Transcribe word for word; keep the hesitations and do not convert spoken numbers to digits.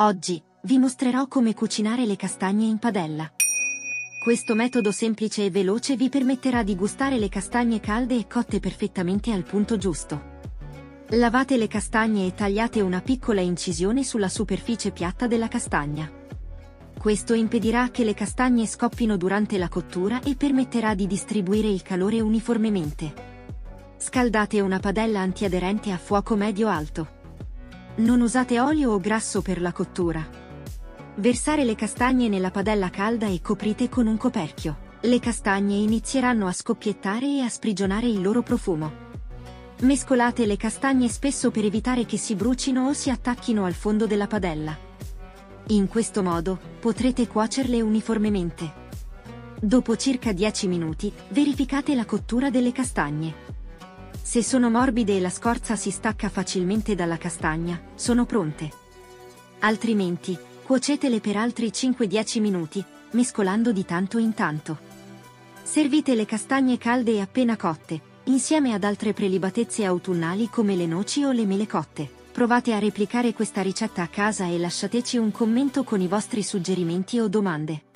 Oggi, vi mostrerò come cucinare le castagne in padella. Questo metodo semplice e veloce vi permetterà di gustare le castagne calde e cotte perfettamente al punto giusto. Lavate le castagne e tagliate una piccola incisione sulla superficie piatta della castagna. Questo impedirà che le castagne scoppino durante la cottura e permetterà di distribuire il calore uniformemente. Scaldate una padella antiaderente a fuoco medio-alto. Non usate olio o grasso per la cottura. Versare le castagne nella padella calda e coprite con un coperchio. Le castagne inizieranno a scoppiettare e a sprigionare il loro profumo. Mescolate le castagne spesso per evitare che si brucino o si attacchino al fondo della padella. In questo modo, potrete cuocerle uniformemente. Dopo circa dieci minuti, verificate la cottura delle castagne. Se sono morbide e la scorza si stacca facilmente dalla castagna, sono pronte. Altrimenti, cuocetele per altri cinque dieci minuti, mescolando di tanto in tanto. Servite le castagne calde e appena cotte, insieme ad altre prelibatezze autunnali come le noci o le mele cotte. Provate a replicare questa ricetta a casa e lasciateci un commento con i vostri suggerimenti o domande.